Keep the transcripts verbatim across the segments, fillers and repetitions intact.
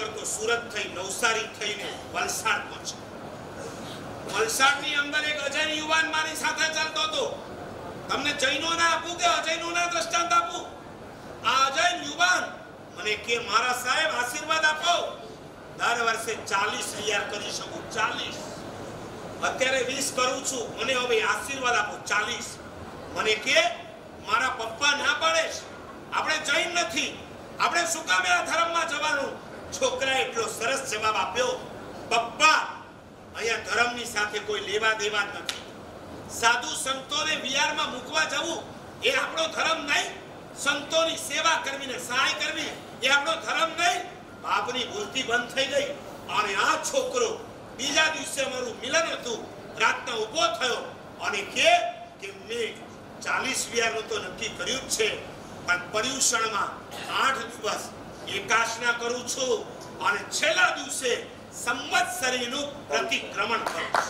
કરતો સુરત થઈ નવસારી થઈને વલસાડ પહોંચ્યો। વલસાડની અંદર એક અજય યુવાન મારી સાથે ચાલતો હતો। તમને જૈનોના આપું કે અજયનોના દ્રષ્ટાંત આપું? આ અજય યુવાન મને કે મારા સાહેબ આશીર્વાદ આપો, દર વર્ષે ચાલીસ હજાર કરી શકું, ચાલીસ, અત્યારે વીસ કરું છું, મને હવે આશીર્વાદ આપો ચાલીસ। મને કે મારા પપ્પા ના પાડે છે, આપણે જૈન નથી, આપણે શું કામ આ ધર્મમાં જવાનું? છોકરાએ એટલો સરસ જવાબ આપ્યો, પપ્પા અહીંયા ધર્મની સાથે કોઈ લેવા દેવા જ નથી, સાધુ સંતોને વિહારમાં મૂકવા જવું એ આપણો ધર્મ નહીં, સંતોની સેવા કરવી ને સહાય કરવી એ આપણો ધર્મ નહીં। બાપની ભૂલથી બંધ થઈ ગઈ અને આ છોકરો બીજા દિવસે અમારું મિલન હતું, રાતના ઊભો થયો અને કે કે મેં ચાલીસ વિહારનું તો નક્કી કર્યું જ છે, પણ પર્યુષણમાં આઠ દિવસ એકાશના કરું છું અને છેલ્લા દિવસે સંવત્સરીનું પ્રતિક્રમણ કરું છું।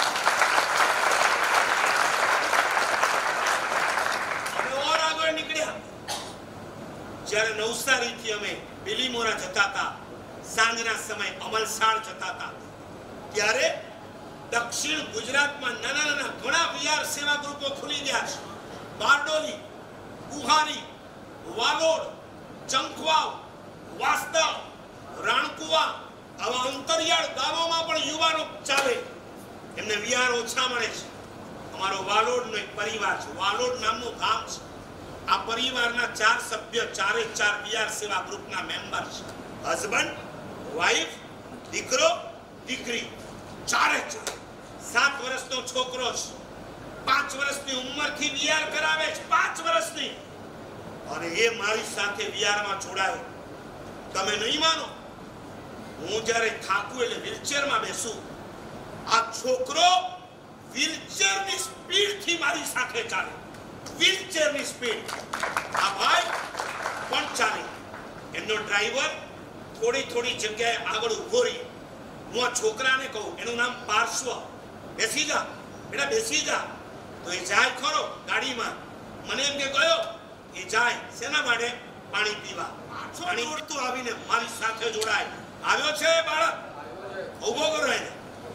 જ્યારે નવસારીથી અમે બિલીમોરા જતા હતા, સાંજના સમય અમલસાડ જતા હતા, ત્યારે દક્ષિણ ગુજરાતમાં નાના નાના ઘણા વિહાર સેવા ગ્રુપો ખુલી ગયા છે। બારડોલી, બુહારી, વાલોડ, ચંખવાવ, વાસ્તવ, રાણકુવા આવા અંતરિયાળ ગામોમાં પણ યુવાનો ચાલે, એમને વિહાર ઓછા મળે છે। અમારો વાલોડનો એક પરિવાર છે, વાલોડ નામનું ગામ છે, આ પરિવારના ચાર સભ્ય, ચારે ચાર વિહાર સેવા ગ્રુપના મેમ્બર છે, હસબન્ડ, વાઈફ, દીકરો, દીકરી, ચારે ચાર, સાત વર્ષનો છોકરો છે, પાંચ વર્ષની ઉંમરથી વિહાર કરાવે છે, પાંચ વર્ષની, અને એ મારી સાથે વિહારમાં જોડાયો। તમે નહીં માનો, હું જ્યારે થાકું એટલે વ્હીલચેરમાં બેસું, આ છોકરો વ્હીલચેરની સ્પીડથી મારી સાથે ચાલે, વ્હીલચેરની સ્પીડ, આ ભાઈ પણ ચાલે। એમનો ડ્રાઈવર થોડી થોડી જગ્યાએ આગળ ઉભો રહી, હું આ છોકરાને કહું, એનું નામ પાર્શ્વ, બેસી જા બેટા બેસી જા, તો એ જાય ખરો ગાડીમાં, મને એમ કે ગયો એ જાય શેના માટે? પાણી પીવા। પાણી ઉડતું આવીને મારી સાથે જોડાય, આવ્યો છે બાળક, ઉભો કરો એને।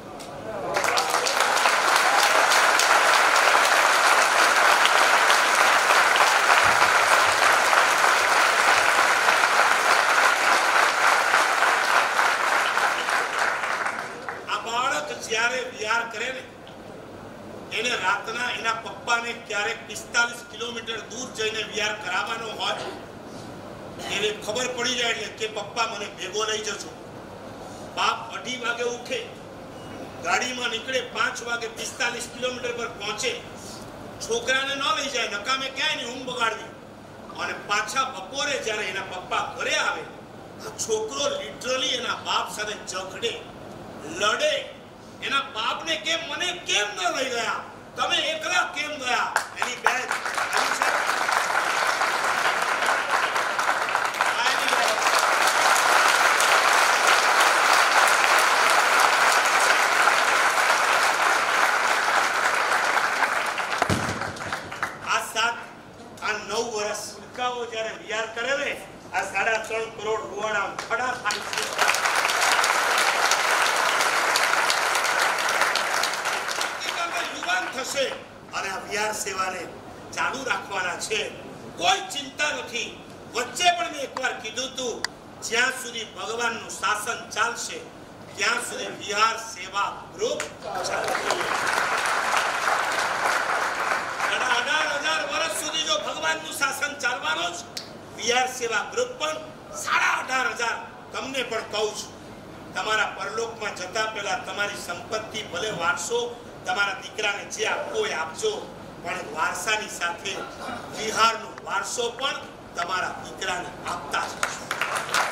જ્યારે વિહાર કરે ને, એને રાતના એના પપ્પાને ક્યારેક પિસ્તાલીસ કિલોમીટર દૂર જઈને વિહાર કરાવવાનો હોય, એને ખબર પડી જાય એટલે કે પપ્પા મને ભેગો લઈ જજો। બાપ અઢી વાગે ઉઠે, ગાડીમાં નીકળે, પાંચ વાગે પિસ્તાલીસ કિલોમીટર પર પહોંચે, છોકરાને ન લઈ જાય, નકામે ક્યાંય ની ઊંઘ બગાડવી, અને પાછા બપોરે જ્યારે એના પપ્પા ઘરે આવે, આ છોકરો લિટરલી એના બાપ સાથે ઝઘડે, લડે, એના બાપને કેમ મને કેમ ન લઈ ગયા, તમે એકલા કેમ ગયા? એની બેન આ સાત આ નવ વર્ષ સુકાઓ જ્યારે વિહાર કરે ને, આ સાડા ત્રણ કરોડ રૂવાડા ખડા થાય છે। થશે અને આ વિહાર સેવાને ચાલુ રાખવાના છે, કોઈ ચિંતા નથી। વચ્ચે પણ મેં એકવાર કીધું હતું, જ્યાં સુધી ભગવાનનું શાસન ચાલશે ત્યાં સુધી વિહાર સેવા ગ્રુપ ચાલશે। અઢાર હજાર વર્ષ સુધી જો ભગવાનનું શાસન ચાલવાનું જ, વિહાર સેવા ગ્રુપ પણ સાડા અઢાર હજાર તમને પણ કહું છું, તમારા પરલોકમાં જતા પહેલા તમારી સંપત્તિ ભલે વારસો, તમારા દીકરાને જે આપવો એ આપજો, પણ વારસાની સાથે વિહારનો વારસો પણ તમારા દીકરાને આપતા જ।